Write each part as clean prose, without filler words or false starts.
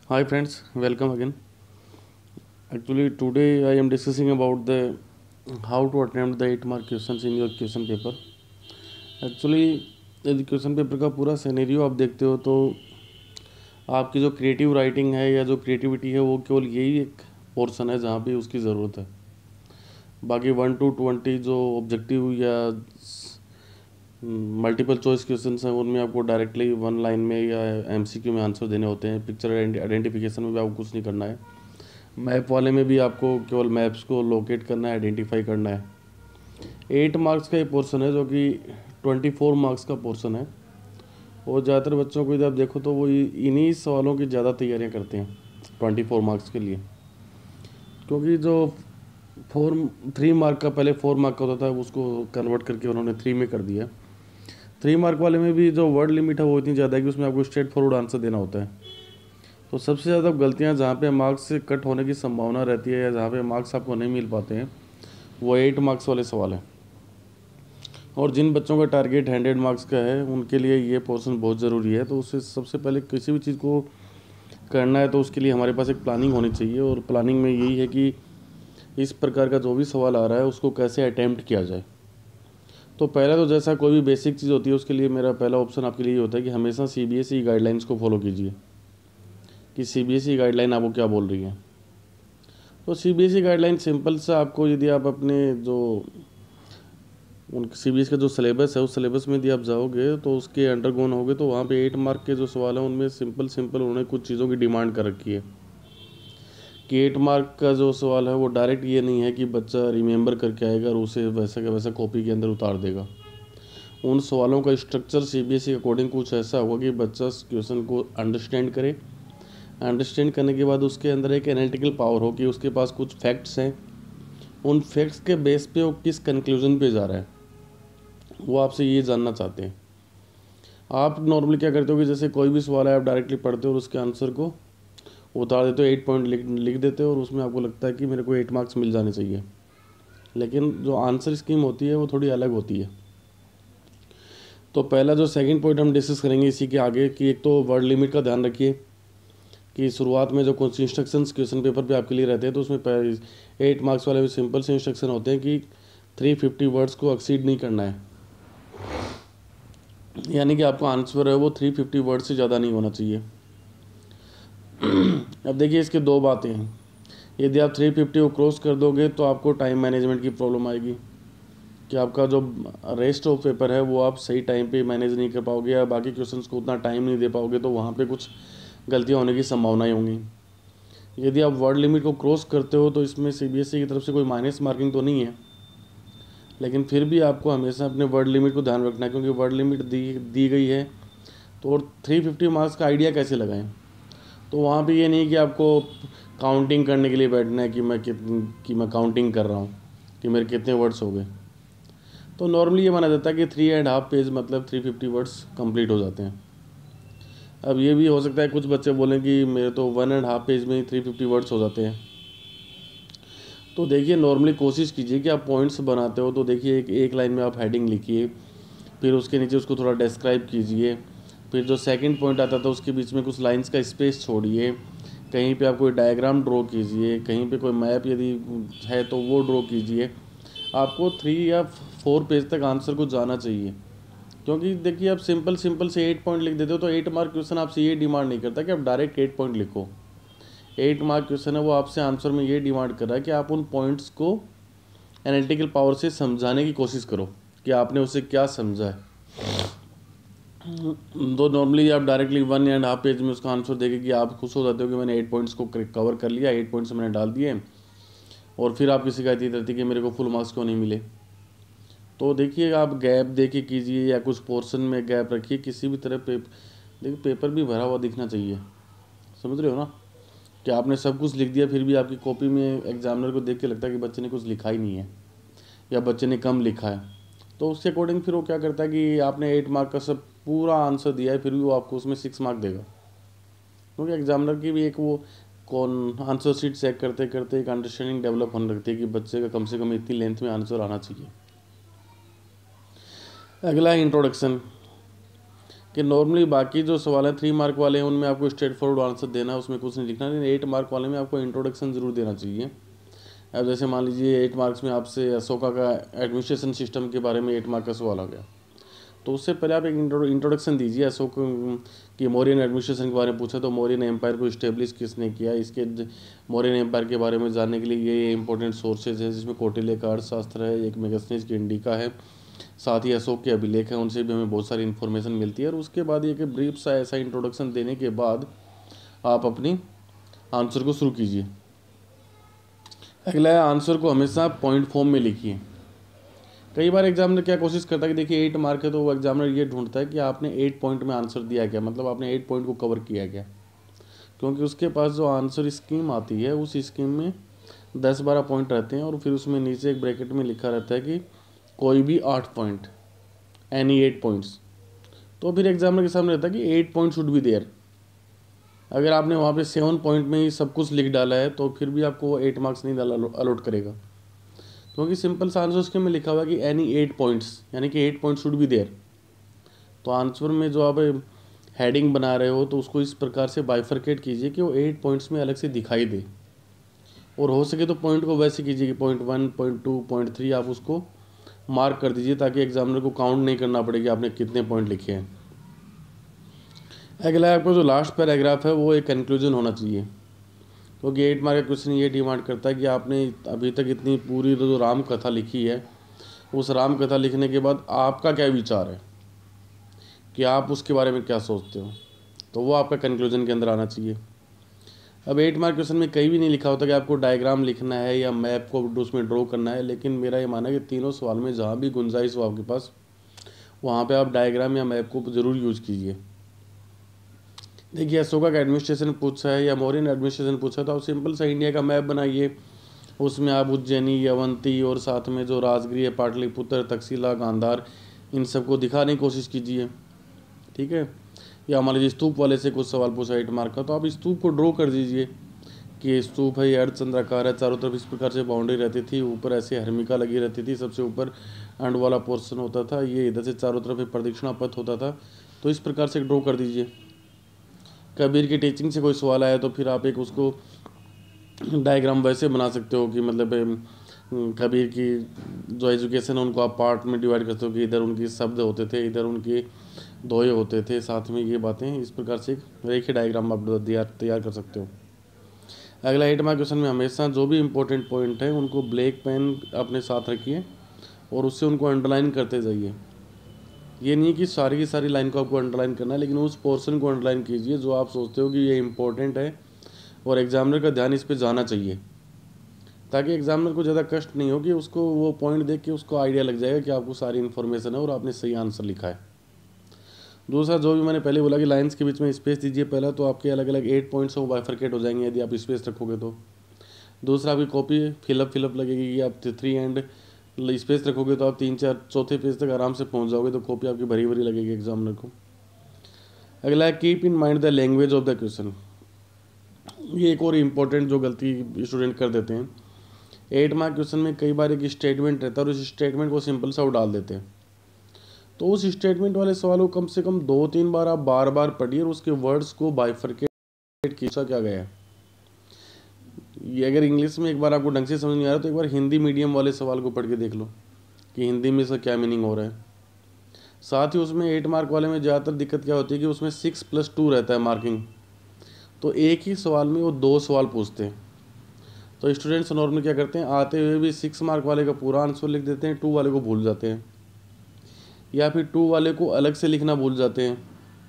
Hi friends, welcome again. Actually, today I am discussing about the how to attempt the 8 mark questions in your question paper. Actually यदि question paper का पूरा scenario आप देखते हो तो आपकी जो क्रिएटिव राइटिंग है या जो क्रिएटिविटी है वो केवल यही एक पोर्शन है जहाँ पे उसकी ज़रूरत है। बाकी 1 to 20 जो ऑब्जेक्टिव या मल्टीपल चॉइस क्वेश्चंस हैं उनमें आपको डायरेक्टली वन लाइन में या एमसीक्यू में आंसर देने होते हैं। पिक्चर आइडेंटिफिकेशन में भी आपको कुछ नहीं करना है। मैप वाले में भी आपको केवल मैप्स को लोकेट करना है, आइडेंटिफाई करना है। 8 मार्क्स का ये पोर्शन है जो कि 24 मार्क्स का पोर्शन है। और ज़्यादातर बच्चों को यदि आप देखो तो वो इन्हीं सवालों की ज़्यादा तैयारियां करते हैं 24 मार्क्स के लिए, क्योंकि जो 3 मार्क का पहले 4 मार्क का होता था उसको कन्वर्ट करके उन्होंने 3 में कर दिया। 3 मार्क वाले में भी जो वर्ड लिमिट है वो इतनी ज़्यादा है कि उसमें आपको स्ट्रेट फॉरवर्ड आंसर देना होता है। तो सबसे ज़्यादा गलतियाँ जहाँ पे मार्क्स से कट होने की संभावना रहती है या जहाँ पे मार्क्स आपको नहीं मिल पाते हैं वो 8 मार्क्स वाले सवाल हैं। और जिन बच्चों का टारगेट 100 मार्क्स का है उनके लिए ये पोर्शन बहुत ज़रूरी है। तो उससे सबसे पहले किसी भी चीज़ को करना है तो उसके लिए हमारे पास एक प्लानिंग होनी चाहिए, और प्लानिंग में यही है कि इस प्रकार का जो भी सवाल आ रहा है उसको कैसे अटैम्प्ट किया जाए। तो पहला तो जैसा कोई भी बेसिक चीज़ होती है उसके लिए मेरा पहला ऑप्शन आपके लिए ये होता है कि हमेशा CBSE गाइडलाइंस को फॉलो कीजिए कि CBSE गाइडलाइन आपको क्या बोल रही है। तो CBSE गाइडलाइन सिंपल सा आपको, यदि आप अपने जो उन CBSE का जो सिलेबस है उस सिलेबस में यदि आप जाओगे तो उसके अंडरगोन होगे तो वहाँ पे 8 मार्क के जो सवाल हैं उनमें सिंपल सिंपल उन्होंने कुछ चीज़ों की डिमांड कर रखी है कि 8 मार्क का जो सवाल है वो डायरेक्ट ये नहीं है कि बच्चा रिमेंबर करके आएगा और उसे वैसा का वैसा कॉपी के अंदर उतार देगा। उन सवालों का स्ट्रक्चर CBSE के अकॉर्डिंग कुछ ऐसा होगा कि बच्चा क्वेश्चन को अंडरस्टैंड करे। अंडरस्टैंड करने के बाद उसके अंदर एक एनालिटिकल पावर हो कि उसके पास कुछ फैक्ट्स हैं, उन फैक्ट्स के बेस पे वो किस कंक्लूजन पे जा रहा है वो आपसे ये जानना चाहते हैं। आप नॉर्मली क्या करते हो कि जैसे कोई भी सवाल है आप डायरेक्टली पढ़ते हो और उसके आंसर को उतार देते हो, 8 पॉइंट लिख देते हो और उसमें आपको लगता है कि मेरे को 8 मार्क्स मिल जाने चाहिए। लेकिन जो आंसर स्कीम होती है वो थोड़ी अलग होती है। तो पहला जो सेकंड पॉइंट हम डिस्कस करेंगे इसी के आगे कि एक तो वर्ड लिमिट का ध्यान रखिए कि शुरुआत में जो कुछ इंस्ट्रक्शंस क्वेश्चन पेपर पे आपके लिए रहते हैं तो उसमें 8 मार्क्स वाले में सिंपल से इंस्ट्रक्शन होते हैं कि 350 वर्ड्स को एक्सीड नहीं करना है, यानी कि आपका आंसर है वो 350 वर्ड से ज़्यादा नहीं होना चाहिए। अब देखिए इसके दो बातें हैं। यदि आप 350 को क्रॉस कर दोगे तो आपको टाइम मैनेजमेंट की प्रॉब्लम आएगी कि आपका जो रेस्ट ऑफ पेपर है वो आप सही टाइम पे मैनेज नहीं कर पाओगे या बाकी क्वेश्चंस को उतना टाइम नहीं दे पाओगे, तो वहाँ पे कुछ गलतियाँ होने की संभावनाएं होंगी। यदि आप वर्ड लिमिट को क्रॉस करते हो तो इसमें CBSE की तरफ से कोई माइनस मार्किंग तो नहीं है, लेकिन फिर भी आपको हमेशा अपने वर्ड लिमिट को ध्यान रखना है क्योंकि वर्ड लिमिट दी गई है। तो और 350 मार्क्स का आइडिया कैसे लगाएं, तो वहाँ पे ये नहीं कि आपको काउंटिंग करने के लिए बैठना है कि मैं काउंटिंग कर रहा हूँ कि मेरे कितने वर्ड्स हो गए। तो नॉर्मली ये माना जाता है कि 3.5 पेज मतलब 350 वर्ड्स कंप्लीट हो जाते हैं। अब ये भी हो सकता है कुछ बच्चे बोलें कि मेरे तो 1.5 पेज में ही 350 वर्ड्स हो जाते हैं। तो देखिए नॉर्मली कोशिश कीजिए कि आप पॉइंट्स बनाते हो तो देखिए एक लाइन में आप हेडिंग लिखिए, फिर उसके नीचे उसको थोड़ा डिस्क्राइब कीजिए, फिर जो सेकंड पॉइंट आता था उसके बीच में कुछ लाइंस का स्पेस छोड़िए, कहीं पे आप कोई डायग्राम ड्रॉ कीजिए, कहीं पे कोई मैप यदि है तो वो ड्रॉ कीजिए। आपको 3 या 4 पेज तक आंसर को जाना चाहिए, क्योंकि देखिए आप सिंपल सिंपल से 8 पॉइंट लिख देते हो तो 8 मार्क क्वेश्चन आपसे ये डिमांड नहीं करता कि आप डायरेक्ट 8 पॉइंट लिखो। 8 मार्क क्वेश्चन है वो आपसे आंसर में ये डिमांड कर रहा है कि आप उन पॉइंट्स को एनालिटिकल पावर से समझाने की कोशिश करो कि आपने उसे क्या समझा है। तो नॉर्मली आप डायरेक्टली 1.5 पेज में उसका आंसर देखे कि आप खुश हो जाते हो कि मैंने 8 पॉइंट्स को कवर कर लिया, 8 पॉइंट्स मैंने डाल दिए, और फिर आपकी शिकायत ये रहती है कि मेरे को फुल मार्क्स क्यों नहीं मिले। तो देखिए आप गैप दे के कीजिए या कुछ पोर्शन में गैप रखिए, किसी भी तरह देखिए पेपर भी भरा हुआ दिखना चाहिए। समझ रहे हो ना कि आपने सब कुछ लिख दिया फिर भी आपकी कॉपी में एग्जामिनर को देख के लगता है कि बच्चे ने कुछ लिखा ही नहीं है या बच्चे ने कम लिखा है। तो उसके अकॉर्डिंग फिर वो क्या करता है कि आपने 8 मार्क का सब पूरा आंसर दिया है फिर भी वो आपको उसमें 6 मार्क देगा, क्योंकि एग्जामिनर की भी एक वो कौन आंसर शीट चेक करते करते एक अंडरस्टैंडिंग डेवलप होने लगती है कि बच्चे का कम से कम इतनी लेंथ में आंसर आना चाहिए। अगला है इंट्रोडक्शन। कि नॉर्मली बाकी जो सवाल है 3 मार्क वाले हैं उनमें आपको स्ट्रेट फॉरवर्ड आंसर देना है, उसमें कुछ नहीं लिखना, लेकिन 8 मार्क वाले में आपको इंट्रोडक्शन ज़रूर देना चाहिए। अब जैसे मान लीजिए 8 मार्क्स में आपसे अशोका का एडमिनिस्ट्रेशन सिस्टम के बारे में 8 मार्क का सवाल आ गया, तो उससे पहले आप एक इंट्रोडक्शन दीजिए। अशोक की मौर्यन एडमिनिस्ट्रेशन के बारे में पूछा तो मौर्यन एम्पायर को इस्टेब्लिश किसने किया, इसके मौर्यन एम्पायर के बारे में जानने के लिए ये इंपॉर्टेंट सोर्सेज हैं, जिसमें कौटिल्य का अर्थशास्त्र है, एक मेगास्थनीज की इंडिका है, साथ ही अशोक के अभिलेख हैं, उनसे भी हमें बहुत सारी इन्फॉर्मेशन मिलती है। और उसके बाद एक ब्रीफ सा ऐसा इंट्रोडक्शन देने के बाद आप अपनी आंसर को शुरू कीजिए। अगला आंसर को हमेशा पॉइंट फॉर्म में लिखिए। कई बार एग्जामिनर क्या कोशिश करता है कि देखिए 8 मार्क है तो वो एग्जामिनर ये ढूंढता है कि आपने 8 पॉइंट में आंसर दिया क्या, मतलब आपने 8 पॉइंट को कवर किया क्या, क्योंकि उसके पास जो आंसर स्कीम आती है उस स्कीम में 10-12 पॉइंट रहते हैं और फिर उसमें नीचे एक ब्रैकेट में लिखा रहता है कि कोई भी 8 पॉइंट, एनी 8 पॉइंट्स। तो फिर एग्जामिनर के सामने रहता है कि 8 पॉइंट शुड बी देयर। अगर आपने वहाँ पे 7 पॉइंट में ही सब कुछ लिख डाला है तो फिर भी आपको 8 मार्क्स नहीं अलॉट करेगा, क्योंकि सिंपल सा आंसर उसके में लिखा हुआ है कि एनी 8 पॉइंट्स, यानी कि 8 पॉइंट शुड बी देयर। तो आंसर में जो आप हेडिंग बना रहे हो तो उसको इस प्रकार से बाइफरकेट कीजिए कि वो 8 पॉइंट्स में अलग से दिखाई दे, और हो सके तो पॉइंट को वैसे कीजिए कि पॉइंट 1, पॉइंट 2, पॉइंट 3 आप उसको मार्क कर दीजिए, ताकि एग्जामिनर को काउंट नहीं करना पड़े कि आपने कितने पॉइंट लिखे हैं। अगला आपको जो लास्ट पैराग्राफ है वो एक कंक्लूजन होना चाहिए, क्योंकि 8 मार्क का क्वेश्चन ये डिमांड करता है कि आपने अभी तक इतनी पूरी जो राम कथा लिखी है, उस राम कथा लिखने के बाद आपका क्या विचार है, कि आप उसके बारे में क्या सोचते हो, तो वो आपका कंक्लूजन के अंदर आना चाहिए। अब 8 मार्क क्वेश्चन में कहीं भी नहीं लिखा होता कि आपको डायग्राम लिखना है या मैप को उसमें ड्रॉ करना है, लेकिन मेरा ये मानना है कि तीनों सवाल में जहाँ भी गुंजाइश हो आपके पास, वहाँ पे आप डायग्राम या मैप को ज़रूर यूज कीजिए। देखिए अशोका का एडमिनिस्ट्रेशन पूछा है या मौर्यन एडमिनिस्ट्रेशन पूछा, तो आप सिंपल सा इंडिया का मैप बनाइए, उसमें आप उज्जैनी, अवंती और साथ में जो राजगीर, पाटलिपुत्र, तक्षशिला, गांधार, इन सबको दिखाने की कोशिश कीजिए। ठीक है, या मान लीजिए स्तूप वाले से कुछ सवाल पूछा 8 मार्क का, तो आप स्तूप को ड्रॉ कर दीजिए कि स्तूप है, ये अर्धचंद्राकार है, चारों तरफ इस प्रकार से बाउंड्री रहती थी, ऊपर ऐसे हर्मिका लगी रहती थी, सबसे ऊपर अंड वाला पोर्शन होता था, ये इधर से चारों तरफ एक प्रदक्षिणा पथ होता था, तो इस प्रकार से ड्रॉ कर दीजिए। कबीर की टीचिंग से कोई सवाल आया तो फिर आप एक उसको डायग्राम वैसे बना सकते हो कि मतलब कबीर की जो एजुकेशन है उनको आप पार्ट में डिवाइड करते हो कि इधर उनके शब्द होते थे, इधर उनके दोहे होते थे, साथ में ये बातें, इस प्रकार से एक रेखीय डायग्राम आप तैयार कर सकते हो। अगला 8 मार्क क्वेश्चन में हमेशा जो भी इंपॉर्टेंट पॉइंट है उनको ब्लैक पेन अपने साथ रखिए और उससे उनको अंडरलाइन करते जाइए। ये नहीं कि सारी की सारी लाइन को आपको अंडरलाइन करना है, लेकिन उस पोर्शन को अंडरलाइन कीजिए जो आप सोचते हो कि ये इंपॉर्टेंट है और एग्जामिनर का ध्यान इस पर जाना चाहिए, ताकि एग्जामिनर को ज़्यादा कष्ट नहीं हो कि उसको वो पॉइंट देख के उसको आइडिया लग जाएगा कि आपको सारी इन्फॉर्मेशन है और आपने सही आंसर लिखा है। दूसरा, जो भी मैंने पहले बोला कि लाइन्स के बीच में स्पेस दीजिए पहला, तो आपके अलग अलग 8 पॉइंट्स वो बाइफरकेट हो जाएंगे यदि आप स्पेस रखोगे तो। दूसरा, आपकी कॉपी फिलअप लगेगी कि आप 3 एंड स्पेस रखोगे तो आप 3-4 चौथे पेज तक आराम से पहुंच जाओगे, तो कॉपी आपकी भरी भरी लगेगी एग्जामिनर को। अगला है keep in mind the language of the question. ये एक और इम्पोर्टेंट जो गलती स्टूडेंट कर देते हैं, 8 मार्क क्वेश्चन में कई बार एक स्टेटमेंट रहता है और उस स्टेटमेंट को सिंपल सा डाल देते हैं, तो उस स्टेटमेंट वाले सवाल को कम से कम 2-3 बार आप बार बार पढ़िए और उसके वर्ड्स को बाइफरकेट कीजिए क्या गया है। ये अगर इंग्लिश में एक बार आपको ढंग से समझ नहीं आ रहा तो एक बार हिंदी मीडियम वाले सवाल को पढ़ के देख लो कि हिंदी में इसका क्या मीनिंग हो रहा है। साथ ही उसमें 8 मार्क वाले में ज़्यादातर दिक्कत क्या होती है कि उसमें 6+2 रहता है मार्किंग, तो एक ही सवाल में वो 2 सवाल पूछते हैं। तो स्टूडेंट्स नॉर्मली क्या करते हैं, आते हुए भी 6 मार्क वाले का पूरा आंसर लिख देते हैं, 2 वाले को भूल जाते हैं, या फिर 2 वाले को अलग से लिखना भूल जाते हैं।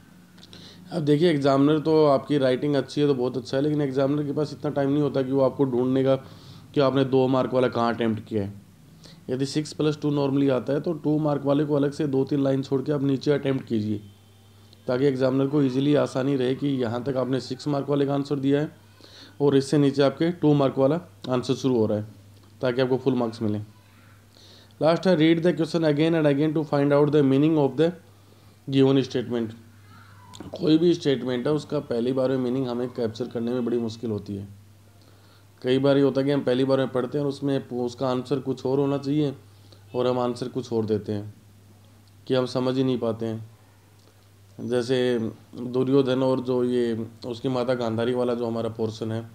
अब देखिए एग्जामिनर तो आपकी राइटिंग अच्छी है तो बहुत अच्छा है, लेकिन एग्जामिनर के पास इतना टाइम नहीं होता कि वो आपको ढूंढने का कि आपने 2 मार्क वाला कहाँ अटैम्प्ट किया है। यदि 6+2 नॉर्मली आता है तो 2 मार्क वाले को अलग से 2-3 लाइन छोड़ के आप नीचे अटैम्प्ट कीजिए, ताकि एग्जामिनर को ईजिली आसानी रहे कि यहाँ तक आपने 6 मार्क वाले का आंसर दिया है और इससे नीचे आपके 2 मार्क वाला आंसर शुरू हो रहा है, ताकि आपको फुल मार्क्स मिलें। लास्ट है read the question again and again to find out the meaning of the given statement. कोई भी स्टेटमेंट है उसका पहली बार में मीनिंग हमें कैप्चर करने में बड़ी मुश्किल होती है। कई बार ये होता है कि हम पहली बार में पढ़ते हैं और उसमें उसका आंसर कुछ और होना चाहिए और हम आंसर कुछ और देते हैं कि हम समझ ही नहीं पाते हैं। जैसे दुर्योधन और जो ये उसकी माता गांधारी वाला जो हमारा पोर्शन है,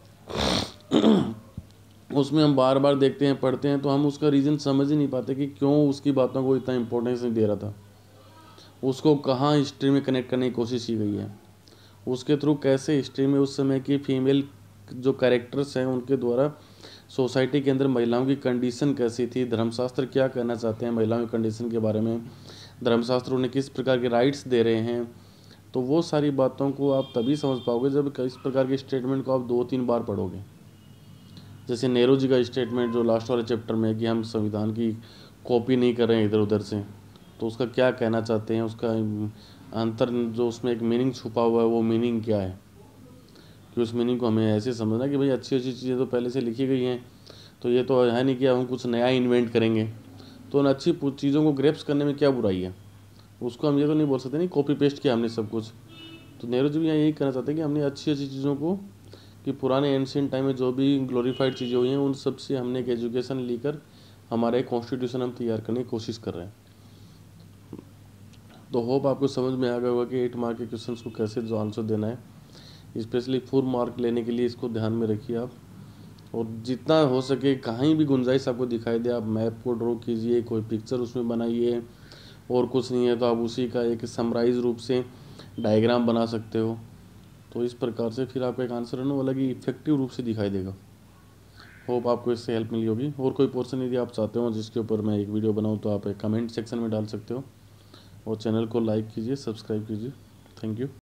उसमें हम बार बार देखते हैं, पढ़ते हैं, तो हम उसका रीज़न समझ ही नहीं पाते कि क्यों उसकी बातों को इतना इम्पोर्टेंस नहीं दे रहा था। उसको कहाँ हिस्ट्री में कनेक्ट करने की कोशिश की गई है, उसके थ्रू कैसे हिस्ट्री में उस समय की फीमेल जो कैरेक्टर्स हैं उनके द्वारा सोसाइटी के अंदर महिलाओं की कंडीशन कैसी थी, धर्मशास्त्र क्या कहना चाहते हैं महिलाओं की कंडीशन के बारे में, धर्मशास्त्र उन्हें किस प्रकार के राइट्स दे रहे हैं। तो वो सारी बातों को आप तभी समझ पाओगे जब इस प्रकार के स्टेटमेंट को आप 2-3 बार पढ़ोगे। जैसे नेहरू जी का स्टेटमेंट जो लास्ट वाले चैप्टर में है कि हम संविधान की कॉपी नहीं कर रहे हैं इधर उधर से, तो उसका क्या कहना चाहते हैं, उसका अंतर जो उसमें एक मीनिंग छुपा हुआ है वो मीनिंग क्या है, कि उस मीनिंग को हमें ऐसे समझना कि भाई अच्छी अच्छी चीज़ें तो पहले से लिखी गई हैं, तो ये तो है नहीं कि हम कुछ नया इन्वेंट करेंगे। तो उन अच्छी चीज़ों को ग्रेप्स करने में क्या बुराई है, उसको हम ये तो नहीं बोल सकते नहीं कॉपी पेस्ट किया हमने सब कुछ। तो नेहरू जी भी यहाँ यही कहना चाहते हैं कि हमने अच्छी अच्छी चीज़ों को, कि पुराने एंशियंट टाइम में जो भी ग्लोरीफाइड चीज़ें हुई हैं उन सब से हमने एक एजुकेशन लेकर हमारा एक कॉन्स्टिट्यूशन हम तैयार करने की कोशिश कर रहे हैं। तो होप आपको समझ में आ गया होगा कि 8 मार्क के क्वेश्चन को कैसे जो आंसर देना है। स्पेशली 4 मार्क लेने के लिए इसको ध्यान में रखिए आप, और जितना हो सके कहीं भी गुंजाइश आपको दिखाई दे आप मैप को ड्रॉ कीजिए, कोई पिक्चर उसमें बनाइए, और कुछ नहीं है तो आप उसी का एक समराइज रूप से डायग्राम बना सकते हो। तो इस प्रकार से फिर आपका एक आंसर है ना वो अलग ही इफेक्टिव रूप से दिखाई देगा। होप आपको इससे हेल्प मिली होगी। और कोई पोर्शन यदि आप चाहते हो जिसके ऊपर मैं एक वीडियो बनाऊँ तो आप कमेंट सेक्शन में डाल सकते हो, और चैनल को लाइक कीजिए, सब्सक्राइब कीजिए। Thank you.